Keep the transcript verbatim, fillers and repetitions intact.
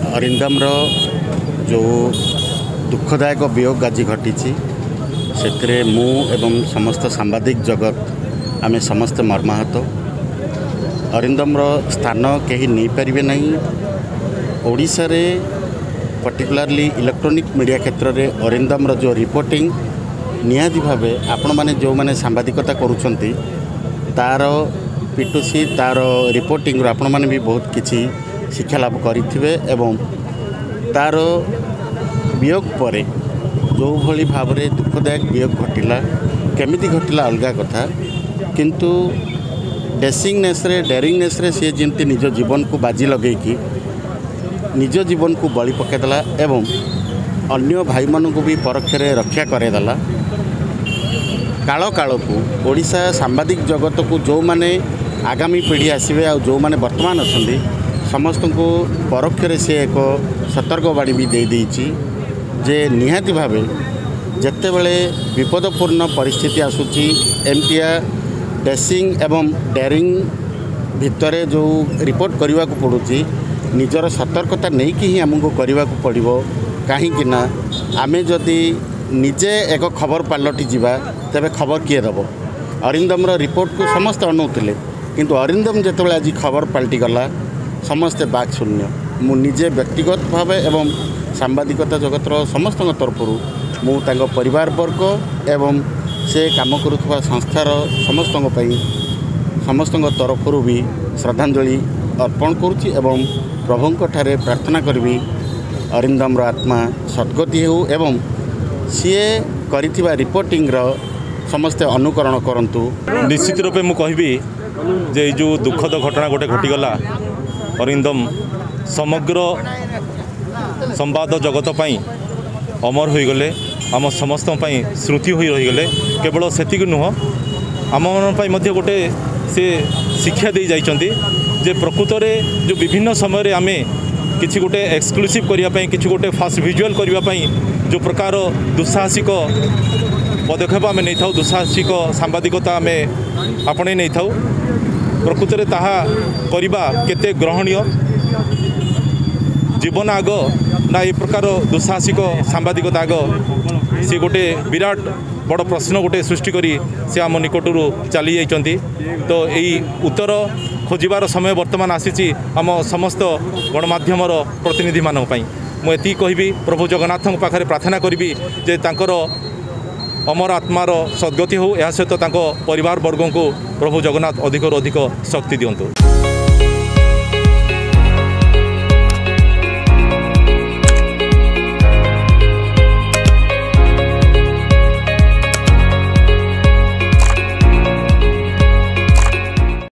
अरिंदम रो जो दुखदायक वियोग आज घटी से मु एवं समस्त सांबादिक जगत आम समस्त मर्माहत। अरिंदम रो स्थान कहीं नहीं पारे नहीं। ओडिशा रे पर्टिकुलारली इलेक्ट्रॉनिक मीडिया क्षेत्र में अरिंदम रो जो रिपोर्टिंग निहाती भावे आपण माने जो माने सांबादिकता करुछंती तार पिटुसी तार रिपोर्टिंग आपण माने भी बहुत किछि शिक्षा लाभ करिथिबे एवं तार वियोग परे जो भली भाव में दुखदायक वियोग घटिला केमिति घटिला अलगा कथा, किंतु डेसिंगनेस रे डेरिंगनेस रे सी जमती निज जीवन को बाजी लगे कि निज जीवन को बलि पकेदेला एवं अन्य भाई मान को भी परोक्षरे रक्षा करेदेला। काल काल को ओडिशा सांबादिक जगत को जो माने आगामी पीढ़ी आसवे आ जो माने वर्तमान अच्छी समस्त को परोक्षरे से एक सतर्कवाणी भी दे देइछि जे निहाती भावे जेते बेले विपदपूर्ण परिस्थिति आसुची एमतिया डेसिंग एवं डेरिंग भितरे जो रिपोर्ट करने को पड़ुची निजर सतर्कता नहीं कि ही आमको करने को पड़ो। कहीं आमे जदि निजे एक खबर पलटि जावा तेबे खबर किए दब। अरिंदम रो रिपोर्ट को समस्त अनौले किंतु अरिंदम जितेबाला आज खबर पलटि गला समस्ते बाक शून्य। मु निजे व्यक्तिगत भाव एवं सांबादिकता जगतर समस्त तरफ मु तांको परिवार वर्ग एवं से काम करुवा संस्थार समस्त समस्त तरफ भी श्रद्धांजलि अर्पण करुच्ची एवं प्रभुंक ठारे प्रार्थना करी अरिंदम रो आत्मा सद्गति हो एवं सीए करिथिबा रिपोर्टिंग रो समस्ते अनुकरण करंतु। निश्चित रूपे मु कहबी जे जो दुखद घटना गोटे घटीगला अरिंदम समग्र संवाद जगत पाई अमर हो गले आम समस्त श्रुति हो रहीगले। केवल सेतिक नुह आम मध्य गोटे से शिक्षा दे जाइछंती जे प्रकृत में जो विभिन्न समय आमे किसी गोटे एक्सक्लूसिव करने किसी गोटे फास्ट विजुअल करने जो प्रकार दुस्साहसिक पदक्षेप आम नहीं था दुस्साहसिक सांबादिकता आम आपणे नहीं था प्रकृत में ताहा करवा केते ग्रहणीय जीवन आग ना ये प्रकार दुस्साहसिक सांबादिकता आग सी गोटे विराट बड़ प्रश्न गोटे सृष्टि करी से आम निकटरू चली जाइछंती। तो यही उत्तर खोजार समय वर्तमान आसी आम समस्त गणमाध्यम प्रतिनिधि मानों पाई मुझे कहबी प्रभु जगन्नाथ पाखे प्रार्थना करी जे तांकर अमर आत्मार सद्गति हो। या सहित परिवार वर्ग को प्रभु जगन्नाथ अधिक अधिक शक्ति दियंतु।